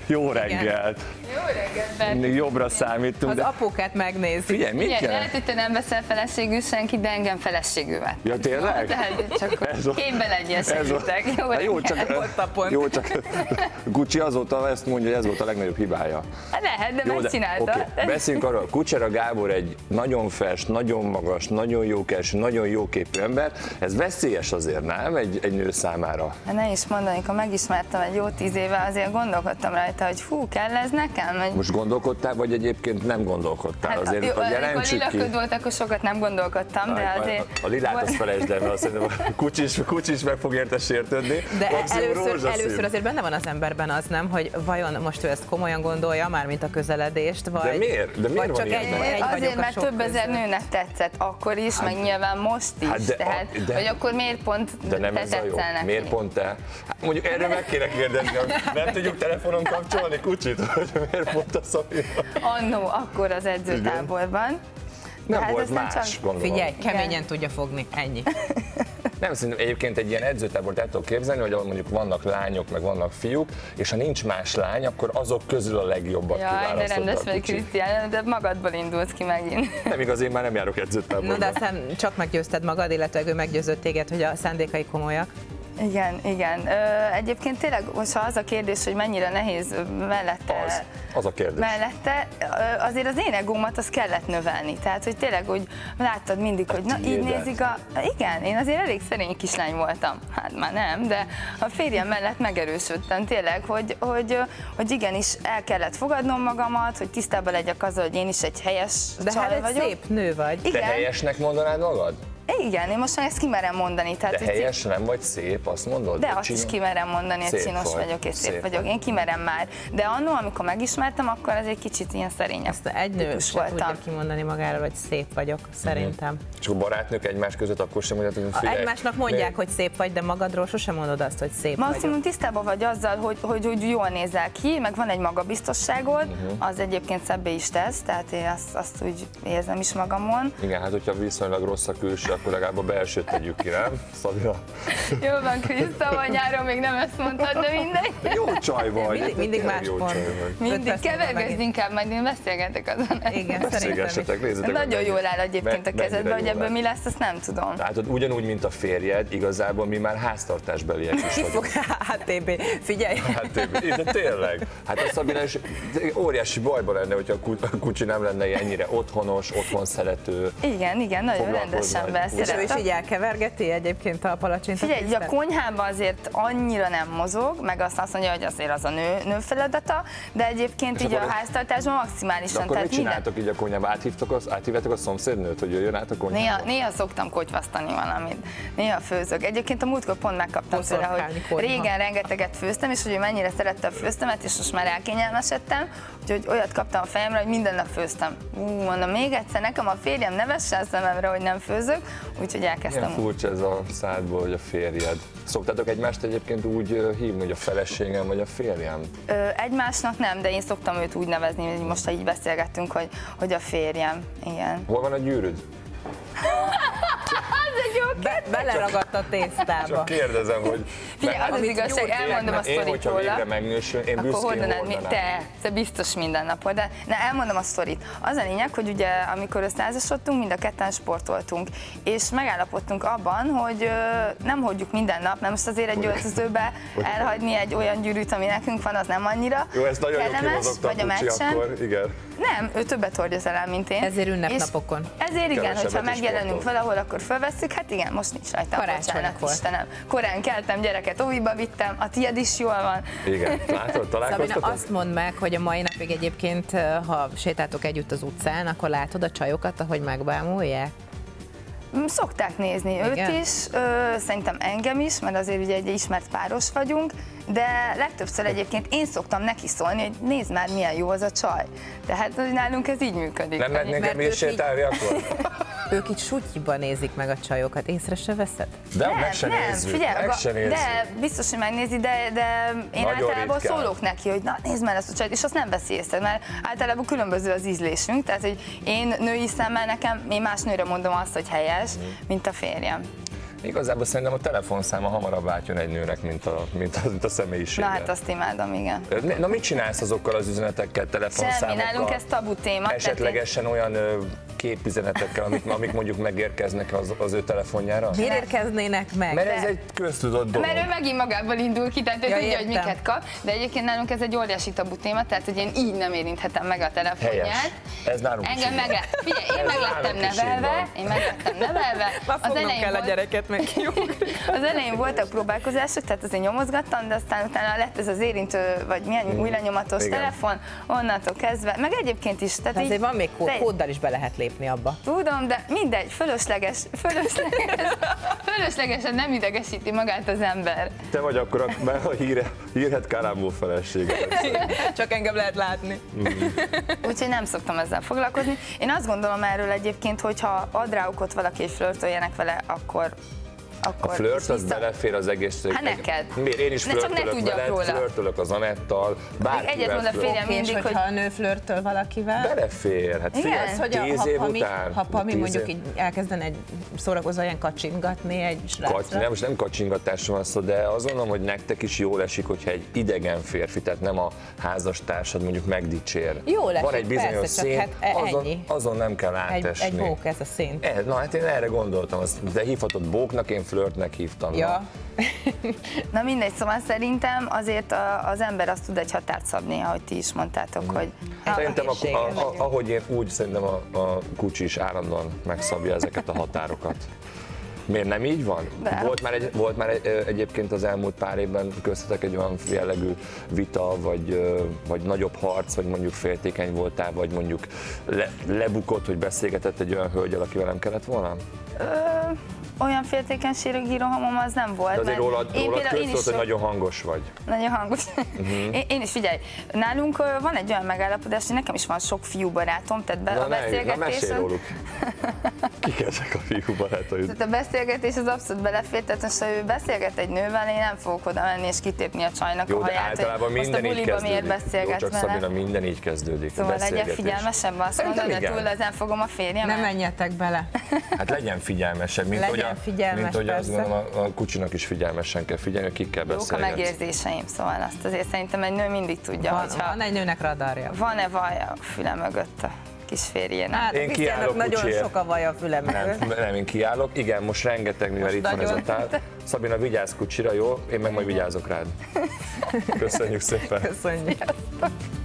Jó reggelt! Jó reggelt! Jobbra számítunk. Az apukát megnézi. Figyelj, mit kell? Lehet, hogy te nem veszel feleségül senki, de engem feleségül vett. Ja, tényleg? Tehát csak képbe legyél, segítek. Jó, csak Gucci azóta ezt mondja, hogy ez volt a legnagyobb hibája. Lehet, de megcsinálta. Okay. Beszéljünk arról, Kucsera Gábor egy nagyon fes, nagyon magas, nagyon jókereső, nagyon jóképű ember. Ez veszélyes azért, nem? Egy nő számára. Ne is mondani, amikor megismertem egy jó 10 éve, azért gondolkodtam rajta, hogy hú, kell ez nekem? Most gondolkodtál, vagy egyébként nem gondolkodtál? Hát, azért, amikor lilaköd volt, akkor sokat nem gondolkodtam, de azért... A lilát azt felejtsd el, mert szerintem a Kucsi is meg fog érte sértődni. De először azért benne van az emberben az, nem, hogy vajon most ő ezt komolyan gondolja, mármint a közeledést, vagy... De miért? De miért csak egy azért, mert több ezer nőnek tetszett akkor is, meg nyilván most is. Hogy akkor miért pont te tetszel neki? Miért pont te? Hát mondjuk erről meg kéne kérdezni, nem tudjuk telefonon kapcsolni Kucsit, hogy miért pont a Szabina? Annó, akkor az edzőtáborban. Nem volt más, gondolom. Figyelj, keményen tudja fogni, ennyi. Nem, szerintem egyébként egy ilyen edzőtábort el tudok képzelni, hogy ahol mondjuk vannak lányok, meg vannak fiúk, és ha nincs más lány, akkor azok közül a legjobbat kiválasztod. Jaj, de rendes vagy, Krisztián, de magadból indulsz ki megint. Nem igaz, én már nem járok edzőtáborba. No, de aztán csak meggyőzted magad, illetve ő meggyőzött téged, hogy a szándékai komolyak. Igen. Egyébként tényleg, ha az a kérdés, hogy mennyire nehéz mellette... Az a kérdés. Mellette azért az én egómat azt kellett növelni. Tehát, hogy tényleg úgy láttad mindig, hogy na így nézik a... Igen, én azért elég szerény kislány voltam. Hát már nem, de a férjem mellett megerősödtem tényleg, hogy igenis el kellett fogadnom magamat, hogy tisztában legyek azzal, hogy én is egy helyes csaj vagyok. De hát egy szép nő vagy. Igen. Te helyesnek mondanád magad? Igen, én most már ezt kimerem mondani. Tehát, de helyes nem vagy szép, azt mondod? De azt is kimerem mondani, hogy csinos vagyok és szép vagyok. Én kimerem már. De annó, amikor megismertem, akkor az egy kicsit ilyen szerényebb. Azt egy nő sem tudja kimondani magára, hogy szép vagyok, szerintem. És akkor barátnők egymás között akkor sem mondják, hogy figyelj. Egymásnak mondják, hogy szép vagy, de magadról sosem mondod azt, hogy szép vagy. Maximum tisztában vagy azzal, hogy jól nézel ki, meg van egy magabiztosságod, az egyébként szebbé is tesz, tehát én azt úgy érzem is magamon. Igen, hát hogyha viszonylag rossz a külső, akkor legalább a belsőt tegyük ki, nem? Szabina? Jó van, Kriszta, vagy nyáron még nem ezt mondtad, de mindegy. Jó csaj vagy. Mindig más pont. Mindig kevergesd inkább, majd én beszélgetek azon. Igen, beszélgessetek, nézzétek. Nagyon jól áll egyébként a kezedbe, hogy ebből mi lesz, azt nem tudom. Látod, ugyanúgy, mint a férjed, igazából mi már háztartásbeliek is vagyunk. HTB, figyelj! HTB, de tényleg. Hát a Szabina is óriási bajban lenne, hogyha a Kucsi nem lenne ennyire otthonos, otthon szerető. Igen, nagyon rendesen És ő is így elkevergeti egyébként a palacsinta. Figyelj, a konyhában azért annyira nem mozog, meg azt mondja, hogy azért az a nő feladata, de egyébként így a háztartásban maximálisan. De akkor mit csináltok így a konyhában? Áthívjátok a szomszédnőt, hogy jöjjön át a konyhába? Néha szoktam kotyvasztani valamit, néha főzök. Egyébként a múltkor pont megkaptam tőle, hogy régen rengeteget főztem, és hogy mennyire szerette a főztemet, és most már elkényelmesedtem, úgyhogy olyat kaptam a fejemre, hogy minden nap főztem. Mondom, még egyszer, nekem a férjem ne vesse a szememre, hogy nem főzök, úgyhogy elkezdtem. Milyen furcsa ez a szádból, hogy a férjed. Szoktátok egymást egyébként úgy hívni, hogy a feleségem vagy a férjem? Egymásnak nem, de én szoktam őt úgy nevezni, hogy most így beszélgettünk, hogy a férjem. Igen. Hol van a gyűrűd? Beleragadt a tésztába. Csak kérdezem, hogy... Figyelj, az igazság, elmondom a sztorit róla. Én, hogyha végre megnősül, én büszkén hordanám. Te biztos minden nap, de elmondom a sztorit. Az a lényeg, hogy ugye amikor összeházasodtunk, mind a ketten sportoltunk, és megállapodtunk abban, hogy nem hordjuk minden nap, nem most azért egy öltözőbe elhagyni egy olyan gyűrűt, ami nekünk van, az nem annyira jó, ezt nagyon vagy a meccsen. Akkor, igen. Nem, ő többet hordja el, mint én. Ezért ünnepnapokon. Ezért igen, hogyha megjelenünk valahol, akkor felvesszük, hát igen, most nincs rajta. Karácsonykor. Istenem. Korán keltem, gyereket óviba vittem, a tiéd is jól van. Igen, látod, találkoztatok? Szabina, azt mondd meg, hogy a mai napig egyébként, ha sétáltok együtt az utcán, akkor látod a csajokat, ahogy megbámulják? Szokták nézni őt is, szerintem engem is, mert azért ugye egy ismert páros vagyunk, de legtöbbször egyébként én szoktam neki szólni, hogy nézd már, milyen jó az a csaj. Tehát nálunk ez így működik. Nem mennénk nekem is sétálni akkor? Ők itt sutyiban nézik meg a csajokat, észre se veszed? De meg se nézzük, figyelj, de biztos, hogy megnézi, de én nagyon általában szólok neki, hogy na nézd már ezt a csajt, és azt nem veszi észre, mert általában különböző az ízlésünk, tehát hogy én női szemmel nekem, én más nőre mondom azt, hogy helyes, mint a férjem. Igazából szerintem a telefonszáma hamarabb átjön egy nőnek, mint a személyisége. Na hát azt imádom, igen. Na mit csinálsz azokkal az üzenetekkel, telefonszámokkal? Semmi, nálunk ez tabu téma. Esetlegesen olyan képüzenetekkel, amik mondjuk megérkeznek az ő telefonjára? Miért érkeznének meg? Mert ez egy köztudott dolog. Mert ő megint magából indul ki, tehát ő tudja, hogy miket kap, de egyébként nálunk ez egy óriási tabu téma, tehát hogy én így nem érinthetem meg a telefonját. Helyes. Ez nálunk Engem is. Figyelj, én meg lettem nevelve, Már fognom kell a gyereket meg az elején voltak próbálkozások, tehát azért nyomozgattam, de aztán utána lett ez az érintő, vagy milyen új lenyomatos telefon, onnantól kezdve, meg egyébként is. Tehát azért van még kóddal is be lehet lépni abba. Tudom, de mindegy, fölöslegesen nem idegesíti magát az ember. Te vagy akkor a hírhet Kalambó felesége. Csak engem lehet látni. Úgyhogy nem szoktam ezzel foglalkozni. Én azt gondolom erről egyébként, hogy ha ad rá okot valaki és flörtöljenek vele, akkor a flört az belefér az egész. Hát neked. Miért? Én is flörtölök veled, flörtölök az Anettal, bárkivel. Egyet mond a férjem mindig, hogyha a nő flörtöl valakivel. Belefér, hát figyelj, 10 év után. Ha Pami mondjuk így elkezdene egy szórakozó ilyen kacsingatni egy srácra. Most nem kacsingatásról van szó, de azt gondolom, hogy nektek is jól esik, hogyha egy idegen férfi, tehát nem a házastársad mondjuk megdicsér. Jól esik, van egy bizonyos persze, szín, csak hát azon nem kell átesni. Egy bók ez a szín. Na hát én erre gondoltam, de hívhatod bóknak, én flörtnek hívtam. Ja. Na mindegy, szóval szerintem azért az ember azt tud egy határt szabni, ahogy ti is mondtátok, hogy... Szerintem, ahogy én úgy szerintem a Kucsi is állandóan megszabja ezeket a határokat. Miért nem így van? Volt már egyébként az elmúlt pár évben köztetek egy olyan jellegű vita, vagy nagyobb harc, vagy mondjuk féltékeny voltál, vagy mondjuk lebukott, hogy beszélgetett egy olyan hölgyel, akivel nem kellett volna? Olyan féltékenységű rohamom az nem volt. De azért rólad köztudott, hogy nagyon hangos vagy. Nagyon hangos. Én is figyelj, nálunk van egy olyan megállapodás, hogy nekem is van sok fiú barátom, tehát a beszélgetés... Na mesélj róluk. Kik ezek a fiú barátaid? Tehát a beszélgetés az abszolút belefér, tehát most ha ő beszélget egy nővel, én nem fogok oda menni és kitépni a csajnak a haját, általában hogy most a buliba miért beszélget csak vele. Szabina, minden így kezdődik. Szóval legyen figyelmesebb, azt mondod, de túl ezen fogom a férjemet. Ne menjetek bele. Hát legyen figyelmesebb, mint hogy azt gondolom, a Kucsinak is figyelmesen kell figyelni, hogy kikkel beszélgetsz. Jók a megérzéseim, szóval azt azért szerintem egy nő mindig tudja, van egy nőnek radarja. Van-e vaj a füle mögött a kis férjének? Hát én kiállok, nagyon sok a vaj a füle mögött. Nem, én kiállok. Igen, most rengeteg, mivel itt van ez a tár. Szabina, vigyázz Kucsira, jó? Én meg majd vigyázok rád. Köszönjük szépen. Köszönjük.